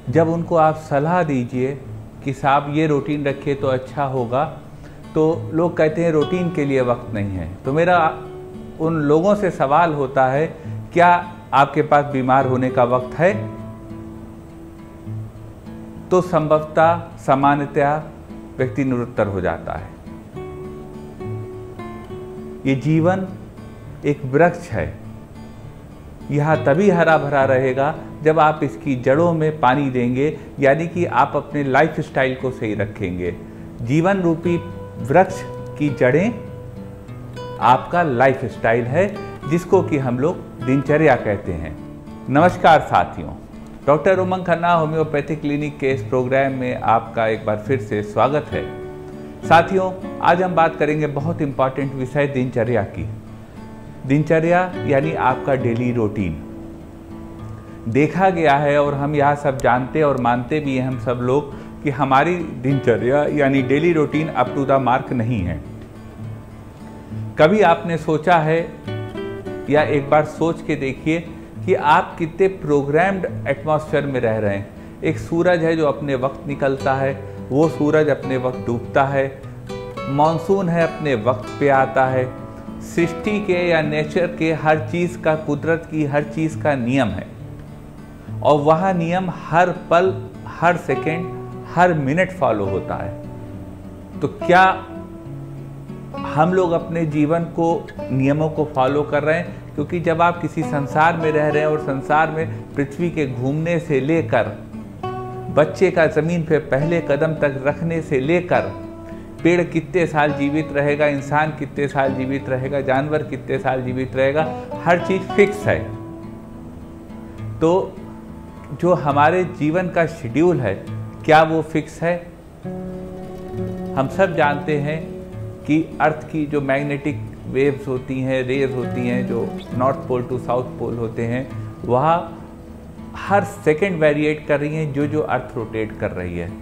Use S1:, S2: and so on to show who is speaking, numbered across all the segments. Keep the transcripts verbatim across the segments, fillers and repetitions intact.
S1: जब उनको आप सलाह दीजिए कि साहब ये रूटीन रखिए तो अच्छा होगा, तो लोग कहते हैं रूटीन के लिए वक्त नहीं है। तो मेरा उन लोगों से सवाल होता है, क्या आपके पास बीमार होने का वक्त है? तो संभवतः सामान्यतया व्यक्ति निरुत्तर हो जाता है। ये जीवन एक वृक्ष है, यह तभी हरा भरा रहेगा जब आप इसकी जड़ों में पानी देंगे, यानी कि आप अपने लाइफ स्टाइल को सही रखेंगे। जीवन रूपी वृक्ष की जड़ें आपका लाइफ स्टाइल है, जिसको कि हम लोग दिनचर्या कहते हैं। नमस्कार साथियों, doctor Umang Khanna homeopathic clinic के इस प्रोग्राम में आपका एक बार फिर से स्वागत है। साथियों, आज हम बात करेंगे बहुत इंपॉर्टेंट विषय दिनचर्या की। दिनचर्या यानी आपका डेली रूटीन। देखा गया है और हम यह सब जानते और मानते भी हैं हम सब लोग कि हमारी दिनचर्या यानी daily routine up to the mark नहीं है। कभी आपने सोचा है या एक बार सोच के देखिए कि आप कितने प्रोग्राम्ड एटमॉस्फेयर में रह रहे हैं। एक सूरज है जो अपने वक्त निकलता है, वो सूरज अपने वक्त डूबता है। मॉनसून है अपने वक्त पे आता है। सृष्टि के या नेचर के हर चीज़ का, कुदरत की हर चीज़ का नियम है और वह नियम हर पल, हर सेकेंड, हर मिनट फॉलो होता है। तो क्या हम लोग अपने जीवन को नियमों को फॉलो कर रहे हैं? क्योंकि जब आप किसी संसार में रह रहे हैं और संसार में पृथ्वी के घूमने से लेकर बच्चे का ज़मीन पे पहले कदम तक रखने से लेकर पेड़ कितने साल जीवित रहेगा, इंसान कितने साल जीवित रहेगा, जानवर कितने साल जीवित रहेगा, हर चीज़ फिक्स है। तो जो हमारे जीवन का शेड्यूल है, क्या वो फिक्स है? हम सब जानते हैं कि अर्थ की जो मैग्नेटिक वेव्स होती हैं, रेज होती हैं, जो north pole to south pole होते हैं, वह हर सेकंड वेरिएट कर रही हैं जो जो अर्थ रोटेट कर रही है।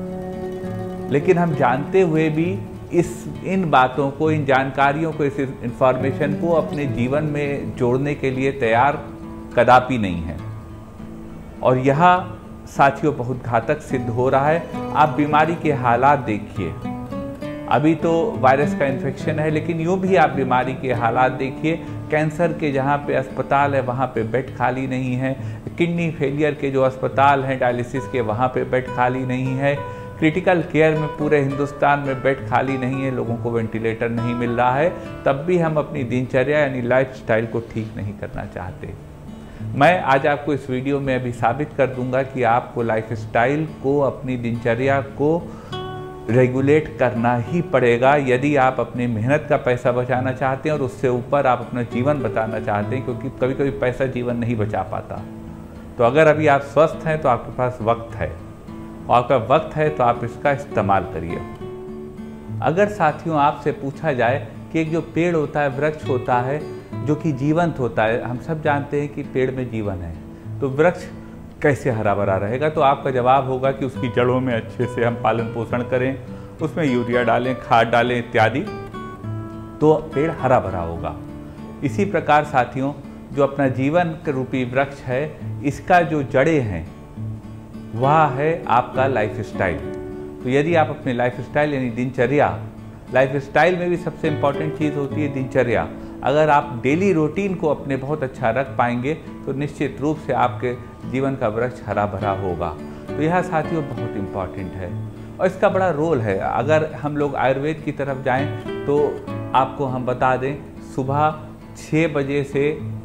S1: लेकिन हम जानते हुए भी इस इन बातों को, इन जानकारियों को, इस इंफॉर्मेशन को अपने जीवन में जोड़ने के लिए तैयार कदापि नहीं है। और यह साथियों बहुत घातक सिद्ध हो रहा है। आप बीमारी के हालात देखिए। अभी तो वायरस का इन्फेक्शन है, लेकिन यूँ भी आप बीमारी के हालात देखिए। कैंसर के जहाँ पे अस्पताल है वहाँ पे बेड खाली नहीं है। किडनी फेलियर के जो अस्पताल हैं डायलिसिस के, वहाँ पे बेड खाली नहीं है। क्रिटिकल केयर में पूरे हिंदुस्तान में बेड खाली नहीं है, लोगों को वेंटिलेटर नहीं मिल रहा है। तब भी हम अपनी दिनचर्या यानी लाइफ स्टाइल को ठीक नहीं करना चाहते। मैं आज आपको इस वीडियो में अभी साबित कर दूंगा कि आपको लाइफ स्टाइल को, अपनी दिनचर्या को रेगुलेट करना ही पड़ेगा यदि आप अपनी मेहनत का पैसा बचाना चाहते हैं और उससे ऊपर आप अपना जीवन बचाना चाहते हैं, क्योंकि कभी कभी पैसा जीवन नहीं बचा पाता। तो अगर अभी आप स्वस्थ हैं तो आपके पास वक्त है, और आपका वक्त है तो आप इसका इस्तेमाल करिए। अगर साथियों आपसे पूछा जाए कि एक जो पेड़ होता है, वृक्ष होता है जो कि जीवंत होता है, हम सब जानते हैं कि पेड़ में जीवन है, तो वृक्ष कैसे हरा भरा रहेगा? तो आपका जवाब होगा कि उसकी जड़ों में अच्छे से हम पालन पोषण करें, उसमें यूरिया डालें, खाद डालें इत्यादि, तो पेड़ हरा भरा होगा। इसी प्रकार साथियों, जो अपना जीवन रूपी वृक्ष है, इसका जो जड़ें हैं वह है आपका लाइफ स्टाइल। तो यदि आप अपने लाइफ स्टाइल यानी दिनचर्या, लाइफ स्टाइल में भी सबसे इम्पॉर्टेंट चीज़ होती है दिनचर्या। अगर आप डेली रूटीन को अपने बहुत अच्छा रख पाएंगे तो निश्चित रूप से आपके जीवन का वृक्ष हरा भरा होगा। तो यह साथियों बहुत इम्पॉर्टेंट है और इसका बड़ा रोल है। अगर हम लोग आयुर्वेद की तरफ जाएं तो आपको हम बता दें, सुबह छः बजे से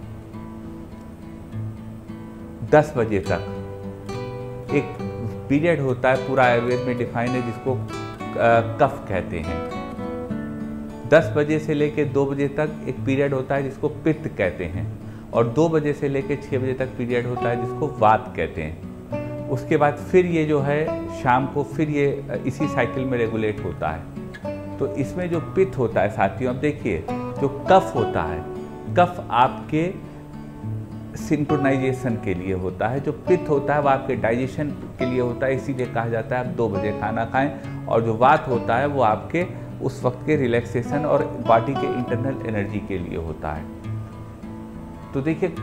S1: दस बजे तक एक पीरियड होता है, पूरा आयुर्वेद में डिफाइन है, जिसको कफ कहते हैं। दस बजे से लेकर दो बजे तक एक पीरियड होता है जिसको पित्त कहते हैं, और दो बजे से लेकर छः बजे तक पीरियड होता है जिसको वात कहते हैं। उसके बाद फिर ये जो है शाम को फिर ये इसी साइकिल में रेगुलेट होता है। तो इसमें जो पित्त होता है साथियों, अब देखिए, जो कफ होता है, कफ आपके सिंक्रोनाइजेशन के लिए होता है। जो पित्त होता है वो आपके डाइजेशन के लिए होता है, इसीलिए कहा जाता है आप दो बजे खाना खाएं। और जो वात होता है वो आपके उस वक्त के रिलैक्सेशन और बॉडी के इंटरनल एनर्जी के लिए होता है। तो देखिए,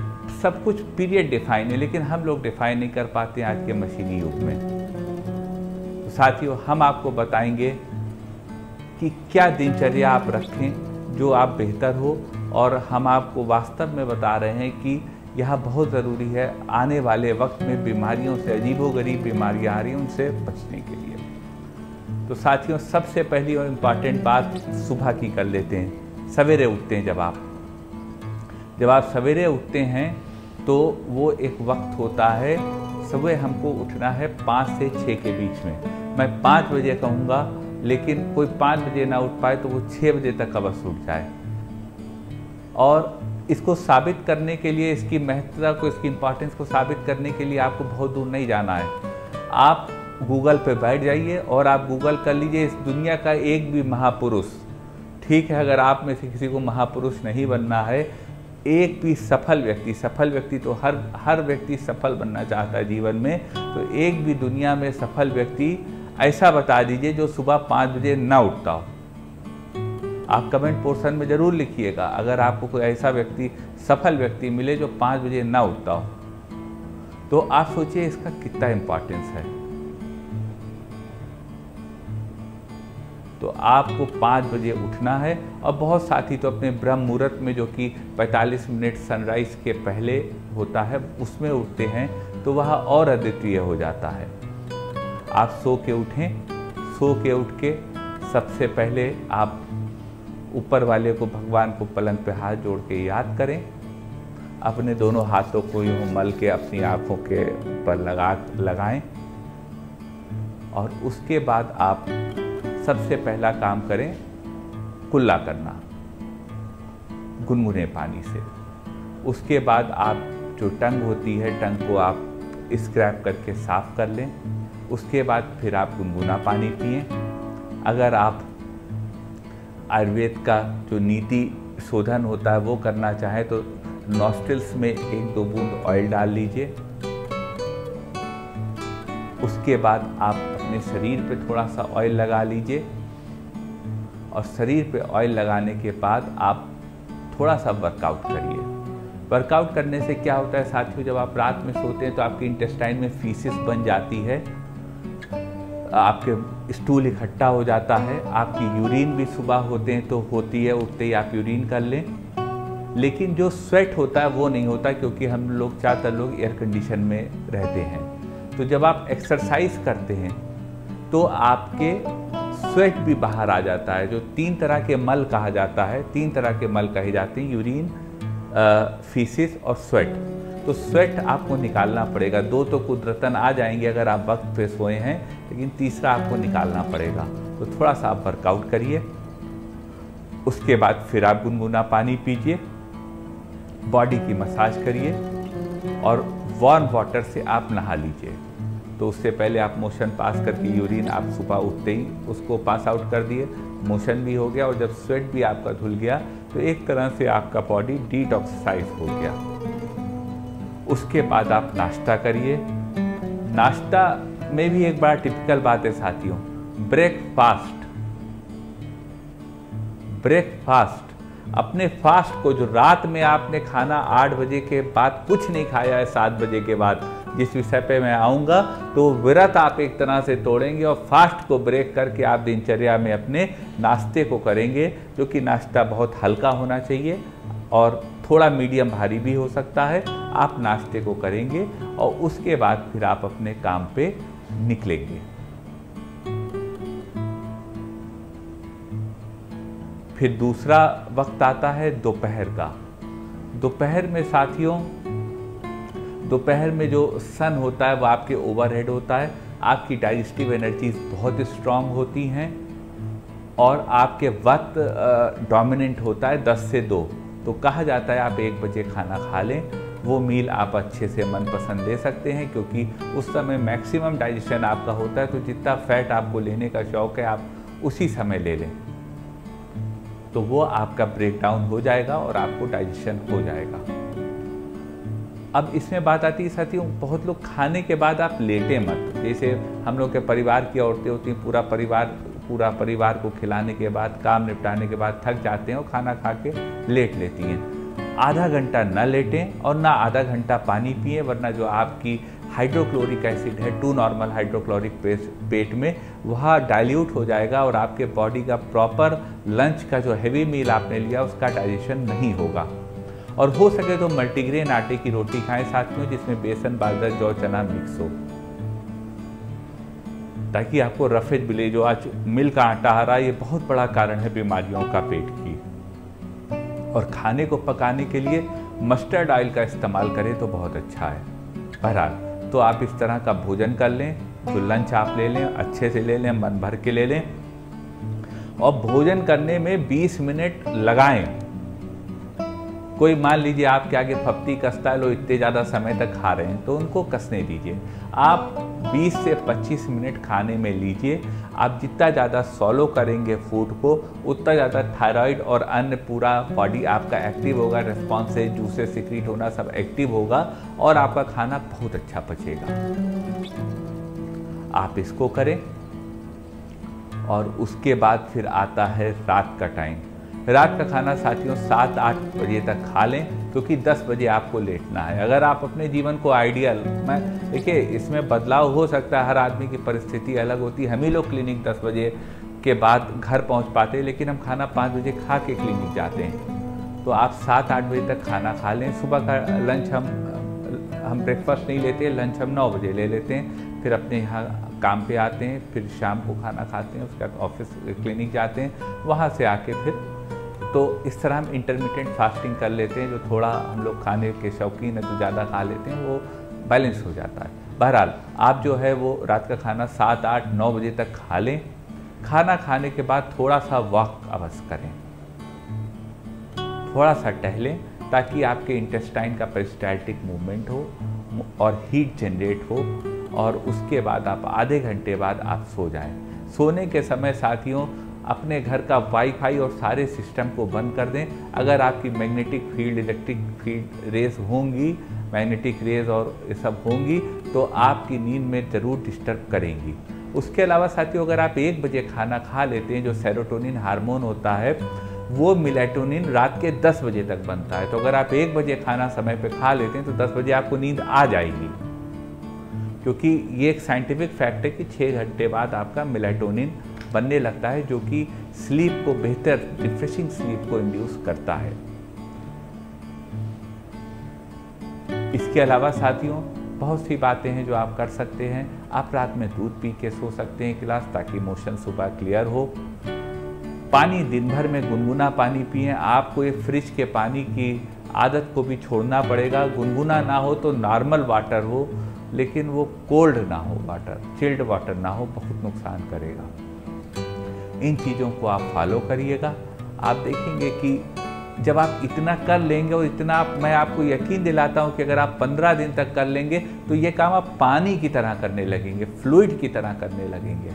S1: सब कुछ पीरियड डिफाइन है, लेकिन हम लोग डिफाइन नहीं कर पाते हैं आज के मशीनी युग में। तो साथियों, हम आपको बताएंगे कि क्या दिनचर्या आप रखें जो आप बेहतर हो, और हम आपको वास्तव में बता रहे हैं कि यह बहुत ज़रूरी है आने वाले वक्त में बीमारियों से, अजीबोगरीब बीमारियाँ आ रही हैं, उनसे बचने के लिए। तो साथियों, सबसे पहली और इम्पॉर्टेंट बात सुबह की कर लेते हैं। सवेरे उठते हैं जब आप जब आप सवेरे उठते हैं तो वो एक वक्त होता है, सुबह हमको उठना है पाँच से छः के बीच में। मैं पाँच बजे कहूँगा, लेकिन कोई पाँच बजे ना उठ पाए तो वो छः बजे तक अवश्य उठ जाए। और इसको साबित करने के लिए, इसकी महत्वता को, इसकी इम्पोर्टेंस को साबित करने के लिए आपको बहुत दूर नहीं जाना है। आप गूगल पे बैठ जाइए और आप गूगल कर लीजिए इस दुनिया का एक भी महापुरुष, ठीक है, अगर आप में से किसी को महापुरुष नहीं बनना है, एक भी सफल व्यक्ति, सफल व्यक्ति तो हर हर व्यक्ति सफल बनना चाहता है जीवन में, तो एक भी दुनिया में सफल व्यक्ति ऐसा बता दीजिए जो सुबह पाँच बजे ना उठता हो। आप कमेंट पोर्शन में ज़रूर लिखिएगा अगर आपको कोई ऐसा व्यक्ति, सफल व्यक्ति मिले जो पाँच बजे ना उठता हो। तो आप सोचिए इसका कितना इम्पोर्टेंस है। तो आपको पाँच बजे उठना है, और बहुत साथी तो अपने ब्रह्म मुहूर्त में, जो कि पैंतालीस मिनट सनराइज के पहले होता है, उसमें उठते हैं, तो वह और अद्वितीय हो जाता है। आप सो के उठें, सो के उठ के सबसे पहले आप ऊपर वाले को, भगवान को पलंग पे हाथ जोड़ के याद करें। अपने दोनों हाथों को यूँ मल के अपनी आँखों के ऊपर लगा लगाएं, और उसके बाद आप सबसे पहला काम करें कुल्ला करना गुनगुने पानी से। उसके बाद आप जो टंग होती है, टंग को आप स्क्रैप करके साफ कर लें। उसके बाद फिर आप गुनगुना पानी पिएं। अगर आप आयुर्वेद का जो नीति शोधन होता है वो करना चाहें तो नॉस्ट्रिल्स में एक दो बूंद ऑयल डाल लीजिए। उसके बाद आप अपने शरीर पे थोड़ा सा ऑयल लगा लीजिए, और शरीर पे ऑयल लगाने के बाद आप थोड़ा सा वर्कआउट करिए। वर्कआउट करने से क्या होता है साथियों, जब आप रात में सोते हैं तो आपके इंटेस्टाइन में फीसिस बन जाती है, आपके स्टूल इकट्ठा हो जाता है, आपकी यूरिन भी सुबह होते हैं तो होती है, उठते ही आप यूरिन कर लें। लेकिन जो स्वेट होता है वो नहीं होता, क्योंकि हम लोग ज़्यादातर लोग एयर कंडीशन में रहते हैं। तो जब आप एक्सरसाइज करते हैं तो आपके स्वेट भी बाहर आ जाता है, जो तीन तरह के मल कहा जाता है, तीन तरह के मल कहे जाते हैं, यूरिन, फीसिस और स्वेट। तो स्वेट आपको निकालना पड़ेगा। दो तो कुदरतन आ जाएंगे अगर आप वक्त पे सोए हैं, लेकिन तीसरा आपको निकालना पड़ेगा। तो थोड़ा सा आप वर्कआउट करिए। उसके बाद फिर आप गुनगुना पानी पीजिए, बॉडी की मसाज करिए, और वार्म वाटर से आप नहा लीजिए। तो उससे पहले आप मोशन पास करके यूरिन आप सुबह उठते ही उसको पास आउट कर दिए, मोशन भी हो गया, और जब स्वेट भी आपका धुल गया तो एक तरह से आपका बॉडी डिटॉक्साइज हो गया। उसके बाद आप नाश्ता करिए। नाश्ता में भी एक बड़ा टिपिकल बात है साथियों, ब्रेकफास्ट। ब्रेकफास्ट अपने फास्ट को, जो रात में आपने खाना आठ बजे के बाद कुछ नहीं खाया है, सात बजे के बाद, जिस विषय पे मैं आऊँगा, तो व्रत आप एक तरह से तोड़ेंगे और फास्ट को ब्रेक करके आप दिनचर्या में अपने नाश्ते को करेंगे, जो कि नाश्ता बहुत हल्का होना चाहिए और थोड़ा मीडियम भारी भी हो सकता है। आप नाश्ते को करेंगे और उसके बाद फिर आप अपने काम पे निकलेंगे। फिर दूसरा वक्त आता है दोपहर का। दोपहर में साथियों, दोपहर में जो सन होता है वो आपके ओवरहेड होता है, आपकी डाइजेस्टिव एनर्जीज बहुत स्ट्रांग होती हैं और आपके वक्त डोमिनेंट होता है दस से दो। तो कहा जाता है आप एक बजे खाना खा लें, वो मील आप अच्छे से मनपसंद ले सकते हैं, क्योंकि उस समय मैक्सिमम डाइजेशन आपका होता है। तो जितना फैट आपको लेने का शौक है आप उसी समय ले लें, तो वो आपका ब्रेक डाउन हो जाएगा और आपको डाइजेशन हो जाएगा। अब इसमें बात आती है साथियों, बहुत लोग खाने के बाद आप लेटे मत। जैसे हम लोग के परिवार की औरतें होती हैं, पूरा परिवार पूरा परिवार को खिलाने के बाद, काम निपटाने के बाद थक जाते हैं और खाना खा के लेट लेती हैं। आधा घंटा न लेटें और ना आधा घंटा पानी पिए, वरना जो आपकी हाइड्रोक्लोरिक एसिड है टू नॉर्मल हाइड्रोक्लोरिक पेट में वह डाइल्यूट हो जाएगा और आपके बॉडी का प्रॉपर लंच का जो हैवी मील आपने लिया उसका डाइजेशन नहीं होगा। और हो सके तो मल्टीग्रेन आटे की रोटी खाएं साथ में, जिसमें बेसन, बाजरा, जौ, चना मिक्स हो, ताकि आपको रफेज मिले। जो आज मिल का आटा आ रहा है ये बहुत बड़ा कारण है बीमारियों का पेट की। और खाने को पकाने के लिए मस्टर्ड ऑयल का इस्तेमाल करें तो बहुत अच्छा है। बहरहाल तो आप इस तरह का भोजन कर लें, जो लंच आप ले लें, अच्छे से ले लें, मन भर के ले लें और भोजन करने में बीस मिनट लगाएं। कोई मान लीजिए आपके आगे फप्ती कसता है, लोग इतने ज़्यादा समय तक खा रहे हैं तो उनको कसने दीजिए। आप बीस से पच्चीस मिनट खाने में लीजिए। आप जितना ज़्यादा सॉलो करेंगे फूड को उतना ज़्यादा थायराइड और अन्य पूरा बॉडी आपका एक्टिव होगा, रिस्पॉन्स से जूसेस सिक्रीट होना सब एक्टिव होगा और आपका खाना बहुत अच्छा पचेगा। आप इसको करें और उसके बाद फिर आता है रात का टाइम। रात का खाना साथियों सात आठ बजे तक खा लें, क्योंकि दस बजे आपको लेटना है। अगर आप अपने जीवन को आइडियल, मैं देखिए इसमें बदलाव हो सकता है, हर आदमी की परिस्थिति अलग होती है। हम ही लोग क्लिनिक दस बजे के बाद घर पहुंच पाते हैं, लेकिन हम खाना पाँच बजे खा के क्लिनिक जाते हैं। तो आप सात आठ बजे तक खाना खा लें। सुबह का लंच हम हम ब्रेकफास्ट नहीं लेते, लंच हम नौ बजे ले लेते हैं, फिर अपने यहाँ काम पे आते हैं, फिर शाम को खाना खाते हैं, उसके बाद ऑफिस क्लिनिक जाते हैं, वहाँ से आके फिर तो इस तरह हम इंटरमिटेंट फास्टिंग कर लेते हैं। जो थोड़ा हम लोग खाने के शौकीन है तो ज़्यादा खा लेते हैं, वो बैलेंस हो जाता है। बहरहाल आप जो है वो रात का खाना सात आठ नौ बजे तक खा लें। खाना खाने के बाद थोड़ा सा वॉक अवश्य करें, थोड़ा सा टहलें, ताकि आपके इंटेस्टाइन का पेरिस्टाल्टिक मूवमेंट हो और हीट जनरेट हो। और उसके बाद आप आधे घंटे बाद आप सो जाएं। सोने के समय साथियों अपने घर का वाईफाई और सारे सिस्टम को बंद कर दें। अगर आपकी magnetic field, electric field rays होंगी, मैग्नेटिक रेज और ये सब होंगी तो आपकी नींद में ज़रूर डिस्टर्ब करेंगी। उसके अलावा साथियों अगर आप एक बजे खाना खा लेते हैं, जो सेरोटोनिन हार्मोन होता है वो मेलाटोनिन रात के दस बजे तक बनता है। तो अगर आप एक बजे खाना समय पे खा लेते हैं तो दस बजे आपको नींद आ जाएगी, क्योंकि ये एक साइंटिफिक फैक्ट है कि छः घंटे बाद आपका मेलाटोनिन बनने लगता है, जो कि स्लीप को बेहतर, रिफ्रेशिंग स्लीप को इंड्यूस करता है। इसके अलावा साथियों बहुत सी बातें हैं जो आप कर सकते हैं। आप रात में दूध पी के सो सकते हैं एक गिलास, ताकि मोशन सुबह क्लियर हो। पानी दिन भर में गुनगुना पानी पिएं। आपको ये फ्रिज के पानी की आदत को भी छोड़ना पड़ेगा। गुनगुना ना हो तो नॉर्मल वाटर हो, लेकिन वो कोल्ड ना हो, वाटर चिल्ड वाटर ना हो, बहुत नुकसान करेगा। इन चीज़ों को आप फॉलो करिएगा। आप देखेंगे कि जब आप इतना कर लेंगे और इतना आप, मैं आपको यकीन दिलाता हूं कि अगर आप पंद्रह दिन तक कर लेंगे तो ये काम आप पानी की तरह करने लगेंगे, फ्लूइड की तरह करने लगेंगे।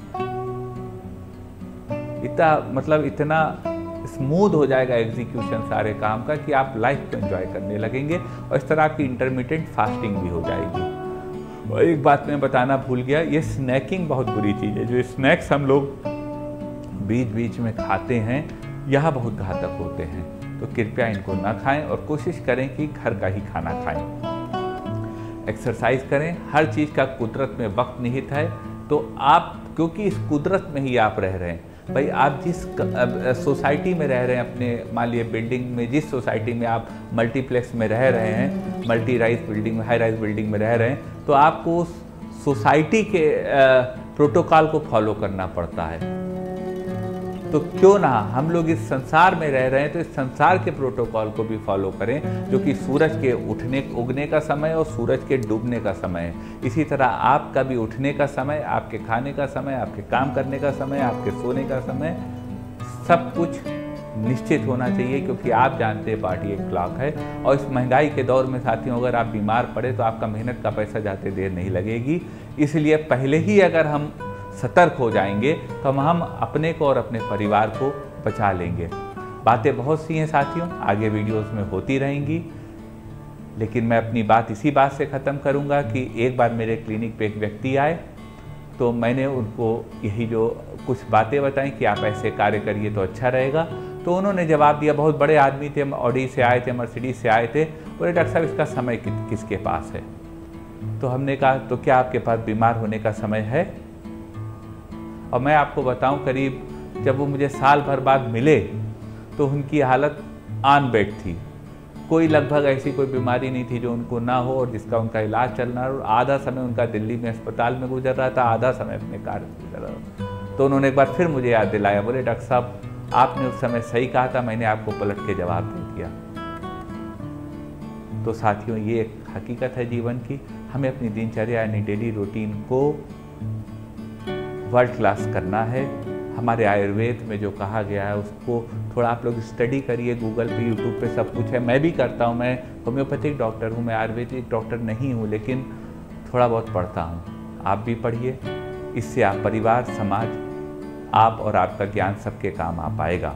S1: इतना मतलब इतना स्मूथ हो जाएगा एग्जीक्यूशन सारे काम का कि आप लाइफ को एंजॉय करने लगेंगे और इस तरह आपकी इंटरमिटेंट फास्टिंग भी हो जाएगी। और एक बात मैं बताना भूल गया, ये स्नैकिंग बहुत बुरी चीज़ है। जो स्नैक्स हम लोग बीच बीच में खाते हैं यह बहुत घातक होते हैं, तो कृपया इनको ना खाएं और कोशिश करें कि घर का ही खाना खाएं। एक्सरसाइज करें। हर चीज़ का कुदरत में वक्त निहित है, तो आप क्योंकि इस कुदरत में ही आप रह रहे हैं भाई, आप जिस सोसाइटी में रह रहे हैं, अपने मान लिए बिल्डिंग में, जिस सोसाइटी में आप मल्टीप्लेक्स में रह रहे हैं, मल्टी राइज बिल्डिंग में, हाई राइज बिल्डिंग में रह रहे हैं, तो आपको उस सोसाइटी के प्रोटोकॉल को फॉलो करना पड़ता है। तो क्यों ना हम लोग इस संसार में रह रहे हैं तो इस संसार के प्रोटोकॉल को भी फॉलो करें, जो कि सूरज के उठने उगने का समय और सूरज के डूबने का समय है। इसी तरह आपका भी उठने का समय, आपके खाने का समय, आपके काम करने का समय, आपके सोने का समय, सब कुछ निश्चित होना चाहिए, क्योंकि आप जानते हैं बॉडी एक क्लॉक है। और इस महंगाई के दौर में साथियों अगर आप बीमार पड़े तो आपका मेहनत का पैसा जाते देर नहीं लगेगी। इसलिए पहले ही अगर हम सतर्क हो जाएंगे तो हम अपने को और अपने परिवार को बचा लेंगे। बातें बहुत सी हैं साथियों, आगे वीडियोस में होती रहेंगी, लेकिन मैं अपनी बात इसी बात से ख़त्म करूंगा कि एक बार मेरे क्लिनिक पे एक व्यक्ति आए तो मैंने उनको यही जो कुछ बातें बताई कि आप ऐसे कार्य करिए तो अच्छा रहेगा। तो उन्होंने जवाब दिया, बहुत बड़े आदमी थे, ऑडी से आए थे, मर्सिडीज से आए थे, बोले डॉक्टर साहब इसका समय कि, किसके पास है। तो हमने कहा तो क्या आपके पास बीमार होने का समय है? और मैं आपको बताऊं, करीब जब वो मुझे साल भर बाद मिले तो उनकी हालत ऑन बेड थी। कोई लगभग ऐसी कोई बीमारी नहीं थी जो उनको ना हो और जिसका उनका इलाज चलना हो। आधा समय उनका दिल्ली में अस्पताल में गुजर रहा था, आधा समय अपने कार्य में गुजर रहा था। तो उन्होंने एक बार फिर मुझे याद दिलाया, बोले डॉक्टर साहब आपने उस समय सही कहा था, मैंने आपको पलट के जवाब दे दिया। तो साथियों, ये एक हकीकत है जीवन की। हमें अपनी दिनचर्या यानी डेली रूटीन को वर्ल्ड क्लास करना है। हमारे आयुर्वेद में जो कहा गया है उसको थोड़ा आप लोग स्टडी करिए। गूगल पे, यूट्यूब पे सब कुछ है। मैं भी करता हूँ, मैं होम्योपैथिक डॉक्टर हूँ, मैं आयुर्वेदिक डॉक्टर नहीं हूँ, लेकिन थोड़ा बहुत पढ़ता हूँ। आप भी पढ़िए, इससे आप परिवार, समाज, आप और आपका ज्ञान सबके काम आ पाएगा।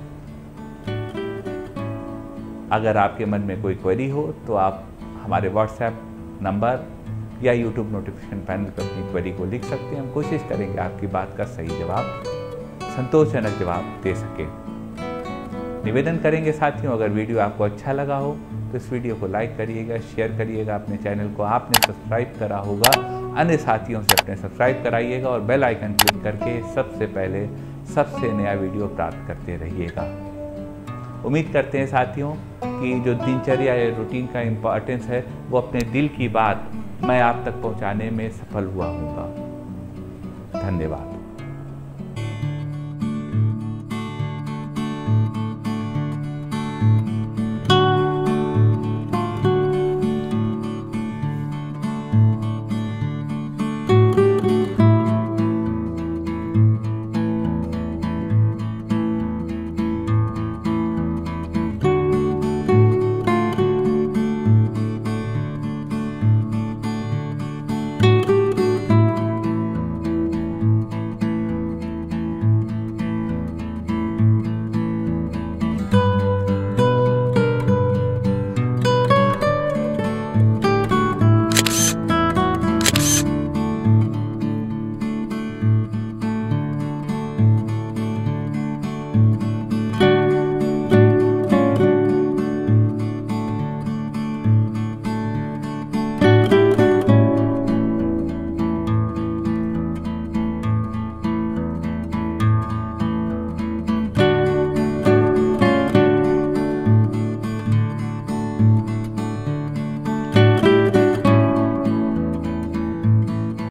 S1: अगर आपके मन में कोई क्वेरी हो तो आप हमारे व्हाट्सएप नंबर या यूट्यूब नोटिफिकेशन पैनल पर अपनी क्वेरी को लिख सकते हैं। हम कोशिश करेंगे आपकी बात का सही जवाब, संतोषजनक जवाब दे सके। निवेदन करेंगे साथियों, अगर वीडियो आपको अच्छा लगा हो तो इस वीडियो को लाइक करिएगा, शेयर करिएगा। अपने चैनल को आपने सब्सक्राइब करा होगा, अन्य साथियों से अपने सब्सक्राइब कराइएगा और बेल आइकन क्लिक करके सबसे पहले सबसे नया वीडियो प्राप्त करते रहिएगा। उम्मीद करते हैं साथियों कि जो दिनचर्या या रूटीन का इम्पोर्टेंस है वो अपने दिल की बात मैं आप तक पहुंचाने में सफल हुआ हूँगा। धन्यवाद।